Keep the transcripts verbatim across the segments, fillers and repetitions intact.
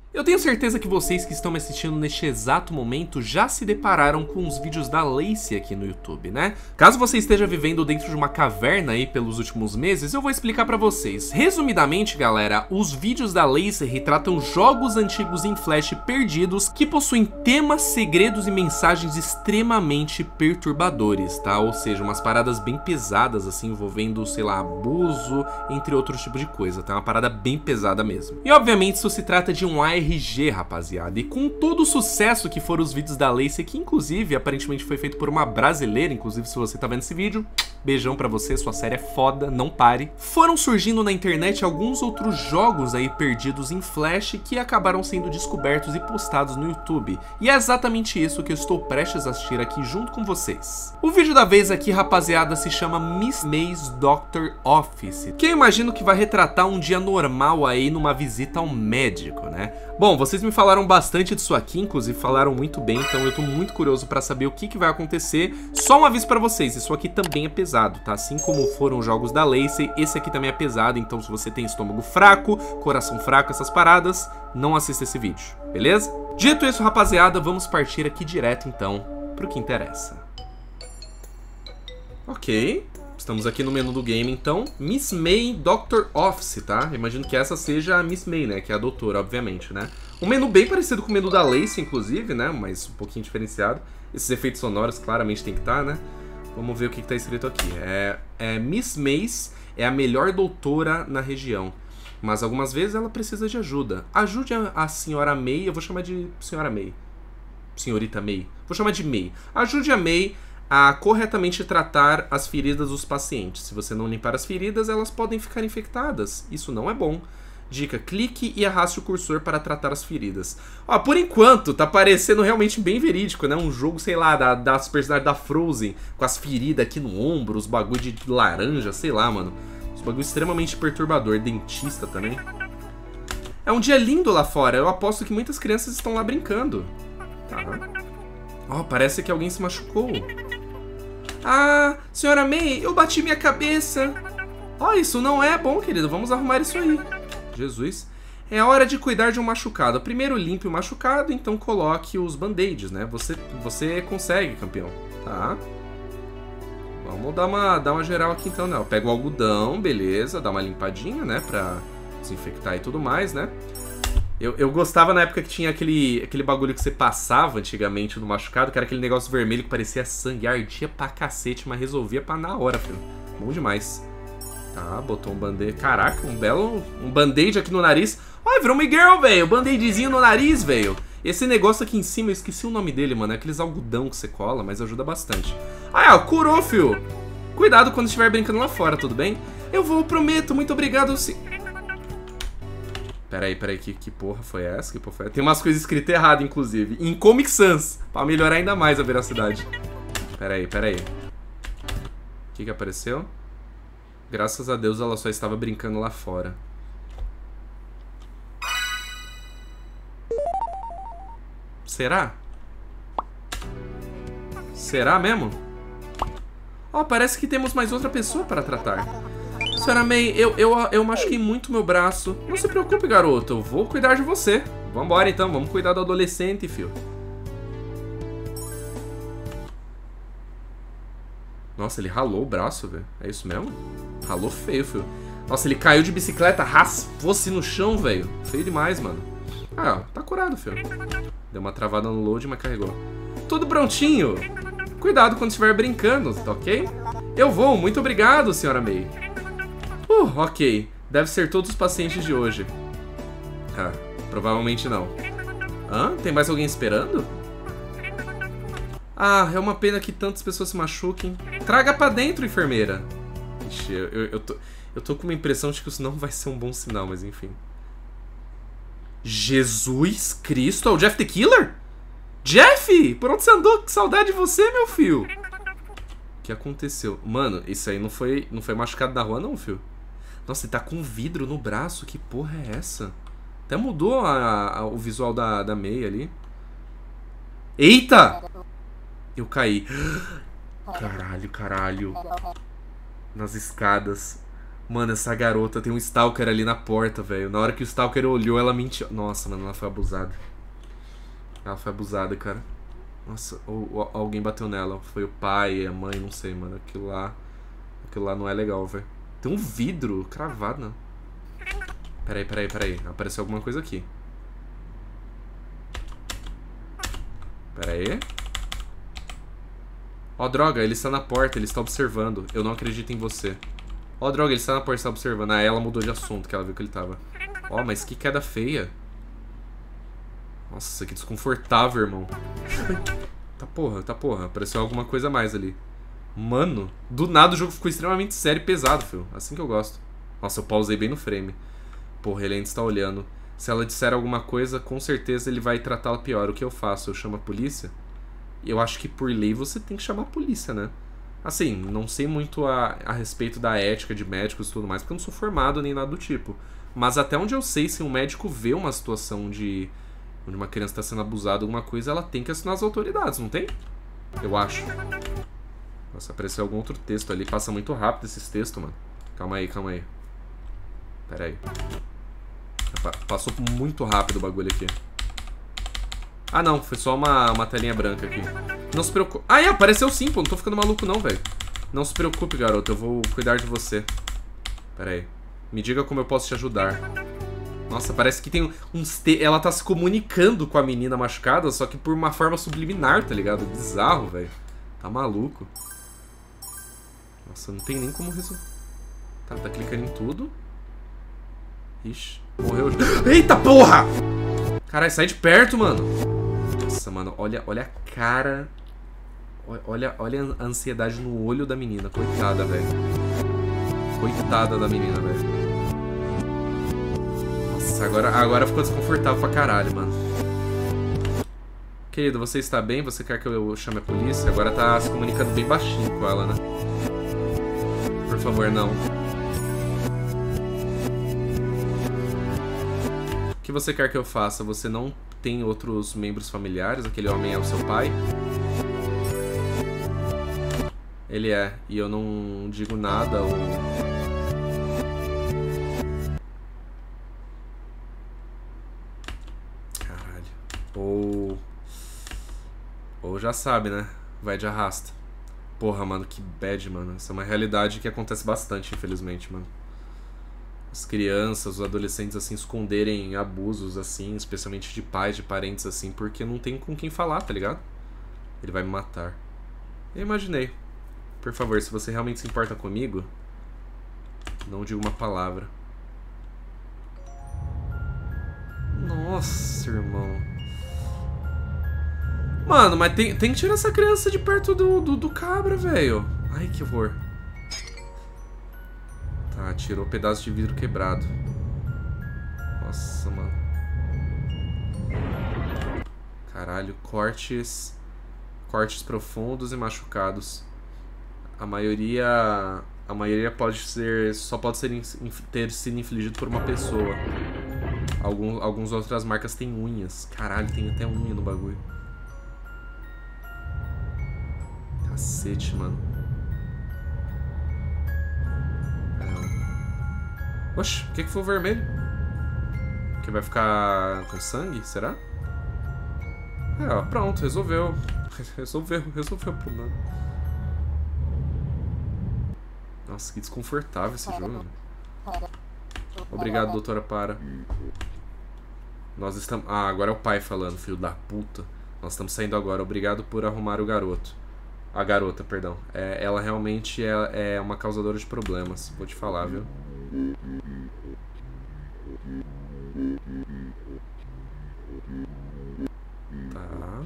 Eu tenho certeza que vocês que estão me assistindo neste exato momento já se depararam com os vídeos da Lacey aqui no YouTube, né? Caso você esteja vivendo dentro de uma caverna aí pelos últimos meses, eu vou explicar pra vocês. Resumidamente, galera, os vídeos da Lacey retratam jogos antigos em Flash perdidos que possuem temas, segredos e mensagens extremamente perturbadores, tá? Ou seja, umas paradas bem pesadas, assim, envolvendo, sei lá, abuso, entre outros tipos de coisa, tá? Uma parada bem pesada mesmo. E, obviamente, isso se trata de um A R G, rapaziada, e com todo o sucesso que foram os vídeos da Lacey, que inclusive aparentemente foi feito por uma brasileira, inclusive se você tá vendo esse vídeo, beijão pra você, sua série é foda, não pare. Foram surgindo na internet alguns outros jogos aí perdidos em Flash que acabaram sendo descobertos e postados no YouTube, e é exatamente isso que eu estou prestes a assistir aqui junto com vocês. O vídeo da vez aqui, rapaziada, se chama Miss May's Doctor Office, que eu imagino que vai retratar um dia normal aí numa visita ao médico, né? Bom, vocês me falaram bastante disso aqui, inclusive falaram muito bem, então eu tô muito curioso pra saber o que, que vai acontecer. Só um aviso pra vocês, isso aqui também é pesado, tá? Assim como foram os jogos da Lacey, esse aqui também é pesado, então se você tem estômago fraco, coração fraco, essas paradas, não assista esse vídeo, beleza? Dito isso, rapaziada, vamos partir aqui direto, então, pro que interessa. Ok, estamos aqui no menu do game, então. Miss May Doctor Office, tá? Imagino que essa seja a Miss May, né? Que é a doutora, obviamente, né? Um menu bem parecido com o menu da Lacey, inclusive, né? Mas um pouquinho diferenciado. Esses efeitos sonoros claramente tem que estar, né? Vamos ver o que, que tá escrito aqui. É, é Miss Mace é a melhor doutora na região, mas algumas vezes ela precisa de ajuda. Ajude a, a senhora May, eu vou chamar de senhora May. Senhorita May. Vou chamar de May. Ajude a May a corretamente tratar as feridas dos pacientes. Se você não limpar as feridas, elas podem ficar infectadas. Isso não é bom. Dica, clique e arraste o cursor para tratar as feridas. Ó, por enquanto, tá parecendo realmente bem verídico, né? Um jogo, sei lá, da, das personagens da Frozen, com as feridas aqui no ombro, os bagulho de laranja, sei lá, mano. Os bagulho extremamente perturbador. Dentista também. É um dia lindo lá fora. Eu aposto que muitas crianças estão lá brincando. Tá. Ó, parece que alguém se machucou. Ah, senhora May, eu bati minha cabeça. Ó, isso não é bom, querido. Vamos arrumar isso aí. Jesus. É hora de cuidar de um machucado. Primeiro limpe o machucado, então coloque os band-aids, né? Você, você consegue, campeão. Tá. Vamos dar uma, dar uma geral aqui então, né? Pega o algodão, beleza. Dá uma limpadinha, né? Pra desinfectar e tudo mais, né? Eu, eu gostava na época que tinha aquele, aquele bagulho que você passava antigamente no machucado, que era aquele negócio vermelho que parecia sangue, ardia pra cacete, mas resolvia pra na hora, filho. Bom demais. Tá, botou um band-aid. Caraca, um belo... Um band-aid aqui no nariz. Olha, virou Miguel, velho. Band-aidzinho no nariz, velho. Esse negócio aqui em cima, eu esqueci o nome dele, mano. É aqueles algodão que você cola, mas ajuda bastante. Ah, é, curou, filho. Cuidado quando estiver brincando lá fora, tudo bem? Eu vou, prometo. Muito obrigado, se... Peraí, peraí, que, que porra foi essa? Que porra foi essa? Tem umas coisas escritas erradas, inclusive. Em Comic Sans, pra melhorar ainda mais a veracidade. Peraí, peraí. O que que apareceu? Graças a Deus ela só estava brincando lá fora. Será? Será mesmo? Ó, oh, parece que temos mais outra pessoa para tratar. Senhora May, eu, eu, eu machuquei muito meu braço. Não se preocupe, garoto. Eu vou cuidar de você. Vambora, então. Vamos cuidar do adolescente, filho. Nossa, ele ralou o braço, velho. É isso mesmo? Ralou feio, filho. Nossa, ele caiu de bicicleta, raspou-se no chão, velho. Feio demais, mano. Ah, tá curado, filho. Deu uma travada no load, mas carregou. Tudo prontinho. Cuidado quando estiver brincando, tá ok? Eu vou. Muito obrigado, senhora May. Uh, ok. Deve ser todos os pacientes de hoje. Ah, provavelmente não. Hã? Tem mais alguém esperando? Ah, é uma pena que tantas pessoas se machuquem. Traga pra dentro, enfermeira. Ixi, eu, eu, eu, tô, eu tô com uma impressão de que isso não vai ser um bom sinal, mas enfim. Jesus Cristo, é o Jeff the Killer? Jeff! Por onde você andou? Que saudade de você, meu filho. O que aconteceu? Mano, isso aí não foi, não foi machucado da rua não, filho. Nossa, ele tá com vidro no braço. Que porra é essa? Até mudou a, a, o visual da, da May ali. Eita! Eu caí. Caralho, caralho. Nas escadas. Mano, essa garota tem um stalker ali na porta, velho. Na hora que o stalker olhou, ela mentiu. Nossa, mano, ela foi abusada. Ela foi abusada, cara. Nossa, ou, ou alguém bateu nela. Foi o pai, a mãe, não sei, mano. Aquilo lá... Aquilo lá não é legal, velho. Tem um vidro cravado, né? Peraí, peraí, peraí. Apareceu alguma coisa aqui. Peraí. Ó, droga, ele está na porta, ele está observando. Eu não acredito em você. Ó, droga, ele está na porta, está observando. Ah, ela mudou de assunto, que ela viu que ele tava. Ó, mas que queda feia. Nossa, que desconfortável, irmão. Tá porra, tá porra. Apareceu alguma coisa a mais ali. Mano, do nada o jogo ficou extremamente sério e pesado, filho. Assim que eu gosto. Nossa, eu pausei bem no frame. Porra, ele ainda está olhando. Se ela disser alguma coisa, com certeza ele vai tratá-la pior. O que eu faço? Eu chamo a polícia? Eu acho que por lei você tem que chamar a polícia, né? Assim, não sei muito a, a respeito da ética de médicos e tudo mais, porque eu não sou formado nem nada do tipo. Mas até onde eu sei, se um médico vê uma situação de onde uma criança está sendo abusada, alguma coisa, ela tem que assinar as autoridades, não tem? Eu acho. Nossa, apareceu algum outro texto ali. Passa muito rápido esses textos, mano. Calma aí, calma aí. Pera aí. Passou muito rápido o bagulho aqui. Ah, não. Foi só uma, uma telinha branca aqui. Não se preocupe. Ah, é. Apareceu sim, pô. Não tô ficando maluco não, velho. Não se preocupe, garoto. Eu vou cuidar de você. Pera aí. Me diga como eu posso te ajudar. Nossa, parece que tem uns... Te... Ela tá se comunicando com a menina machucada, só que por uma forma subliminar, tá ligado? Bizarro, velho. Tá maluco. Nossa, não tem nem como resolver. Tá, tá clicando em tudo. Ixi, morreu. Eita porra! Caralho, sai de perto, mano. Nossa, mano, olha, olha a cara. Olha, olha a ansiedade no olho da menina. Coitada, velho. Coitada da menina, velho. Nossa, agora, agora ficou desconfortável pra caralho, mano. Querido, você está bem? Você quer que eu chame a polícia? Agora tá se comunicando bem baixinho com ela, né? Por favor, não. O que você quer que eu faça? Você não tem outros membros familiares? Aquele homem é o seu pai? Ele é. E eu não digo nada ou... Caralho. Ou... Ou já sabe, né? Vai de arrasta. Porra, mano, que bad, mano. Essa é uma realidade que acontece bastante, infelizmente, mano. As crianças, os adolescentes, assim, esconderem abusos, assim, especialmente de pais, de parentes, assim, porque não tem com quem falar, tá ligado? Ele vai me matar. Eu imaginei. Por favor, se você realmente se importa comigo, não diga uma palavra. Nossa, irmão. Mano, mas tem, tem que tirar essa criança de perto do, do, do cabra, velho. Ai, que horror. Tá, tirou um pedaço de vidro quebrado. Nossa, mano. Caralho, cortes... Cortes profundos e machucados. A maioria... A maioria pode ser... Só pode ser, ter sido infligido por uma pessoa. Algum, algumas outras marcas têm unhas. Caralho, tem até unha no bagulho. Cacete, mano. Oxe, o que, que foi o vermelho? Que vai ficar com sangue? Será? É, ó, pronto, resolveu. Resolveu, resolveu o problema. Nossa, que desconfortável esse jogo. Obrigado, doutora Para. Nós estamos... Ah, agora é o pai falando, filho da puta. Nós estamos saindo agora. Obrigado por arrumar o garoto. A garota, perdão. É, ela realmente é, é uma causadora de problemas. Vou te falar, viu? Tá.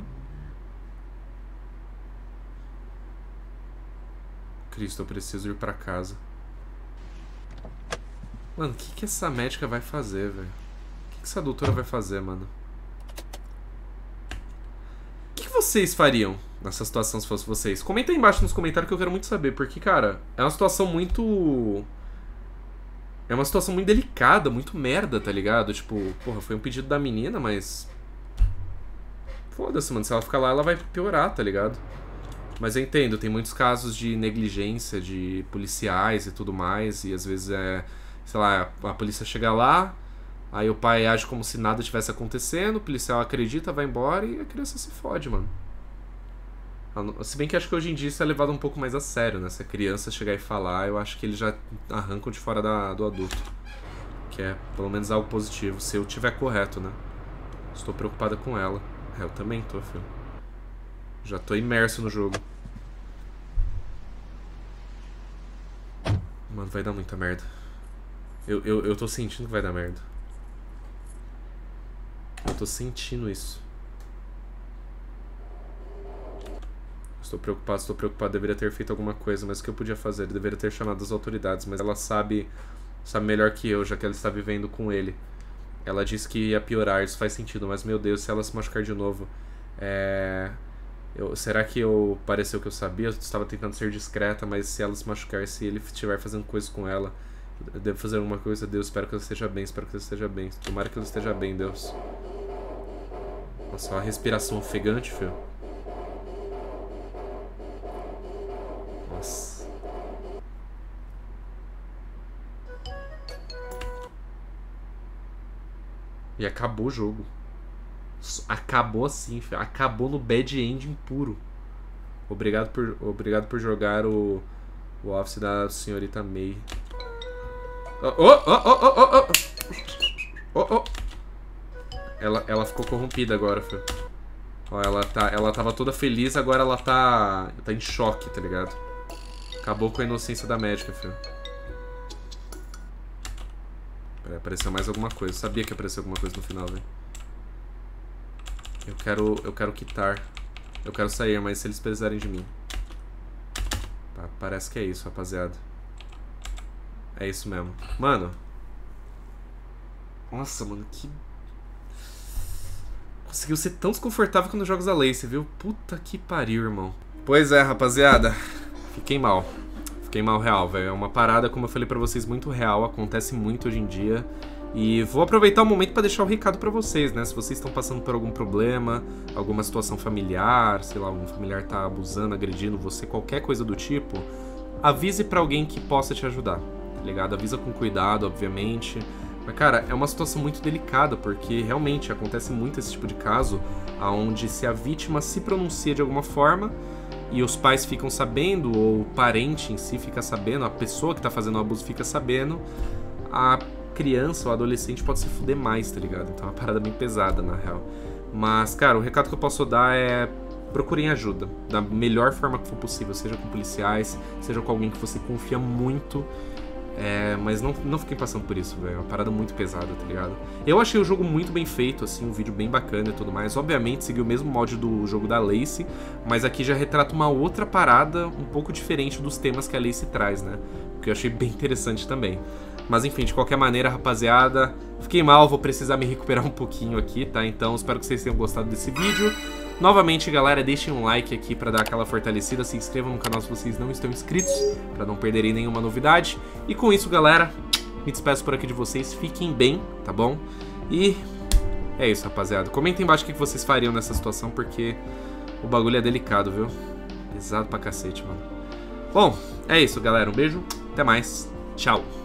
Cristo, eu preciso ir pra casa. Mano, o que, que essa médica vai fazer, velho? O que, que essa doutora vai fazer, mano? O que, que vocês fariam nessa situação se fosse vocês? Comenta aí embaixo nos comentários que eu quero muito saber. Porque, cara, é uma situação muito... É uma situação muito delicada, muito merda, tá ligado? Tipo, porra, foi um pedido da menina, mas... Foda-se, mano. Se ela ficar lá, ela vai piorar, tá ligado? Mas eu entendo, tem muitos casos de negligência de policiais e tudo mais, e às vezes é, sei lá, a polícia chega lá, aí o pai age como se nada tivesse acontecendo, o policial acredita, vai embora e a criança se fode, mano. Se bem que acho que hoje em dia isso é levado um pouco mais a sério, né? Se a criança chegar e falar, eu acho que eles já arrancam de fora da, do adulto. Que é, pelo menos, algo positivo, se eu tiver correto, né? Estou preocupada com ela. É, eu também tô, filho. Já tô imerso no jogo. Mano, vai dar muita merda. Eu, eu, eu tô sentindo que vai dar merda. Eu tô sentindo isso. Estou preocupado, estou preocupado. Deveria ter feito alguma coisa, mas o que eu podia fazer? Ele deveria ter chamado as autoridades, mas ela sabe, sabe melhor que eu, já que ela está vivendo com ele. Ela disse que ia piorar, isso faz sentido, mas meu Deus, se ela se machucar de novo... É... Eu, será que eu pareceu que eu sabia? Eu estava tentando ser discreta, mas se ela se machucar, se ele estiver fazendo coisa com ela, eu devo fazer alguma coisa. Deus, espero que ela esteja bem, espero que ela esteja bem. Tomara que ela esteja bem, Deus. Nossa, uma respiração ofegante, filho. Nossa. E acabou o jogo. Acabou assim, filho. Acabou no bad ending puro. Obrigado por, obrigado por jogar o, o Office da senhorita May. Oh, oh, oh, oh, oh, oh, oh, oh. Ela, ela ficou corrompida agora, filho. Ó, ela, tá, ela tava toda feliz, agora ela tá, tá em choque, tá ligado? Acabou com a inocência da médica, filho. Peraí, apareceu mais alguma coisa. Eu sabia que apareceu alguma coisa no final, velho. Eu quero, eu quero quitar. Eu quero sair, mas se eles precisarem de mim. Tá, parece que é isso, rapaziada. É isso mesmo. Mano. Nossa, mano, que... Conseguiu ser tão desconfortável quando jogos da Lacey, viu? Puta que pariu, irmão. Pois é, rapaziada. Fiquei mal. Fiquei mal real, velho. É uma parada, como eu falei pra vocês, muito real. Acontece muito hoje em dia. E vou aproveitar o momento para deixar um recado para vocês, né? Se vocês estão passando por algum problema, alguma situação familiar, sei lá, algum familiar tá abusando, agredindo você, qualquer coisa do tipo, avise para alguém que possa te ajudar, tá ligado? Avisa com cuidado, obviamente. Mas, cara, é uma situação muito delicada, porque realmente acontece muito esse tipo de caso, onde se a vítima se pronuncia de alguma forma e os pais ficam sabendo, ou o parente em si fica sabendo, a pessoa que tá fazendo o abuso fica sabendo, a criança ou adolescente pode se fuder mais, tá ligado? Então é uma parada bem pesada, na real. Mas, cara, o recado que eu posso dar é... procurem ajuda, da melhor forma que for possível, seja com policiais, seja com alguém que você confia muito, é... mas não, não fiquem passando por isso, velho. É uma parada muito pesada, tá ligado? Eu achei o jogo muito bem feito, assim, um vídeo bem bacana e tudo mais. Obviamente, seguiu o mesmo molde do jogo da Lacey, mas aqui já retrata uma outra parada um pouco diferente dos temas que a Lacey traz, né? Que eu achei bem interessante também. Mas enfim, de qualquer maneira, rapaziada, fiquei mal, vou precisar me recuperar um pouquinho aqui, tá? Então, espero que vocês tenham gostado desse vídeo. Novamente, galera, deixem um like aqui pra dar aquela fortalecida, se inscrevam no canal se vocês não estão inscritos, pra não perderem nenhuma novidade. E com isso, galera, me despeço por aqui de vocês, fiquem bem, tá bom? E é isso, rapaziada. Comentem embaixo o que vocês fariam nessa situação, porque o bagulho é delicado, viu? Pesado pra cacete, mano. Bom, é isso, galera. Um beijo, até mais, tchau.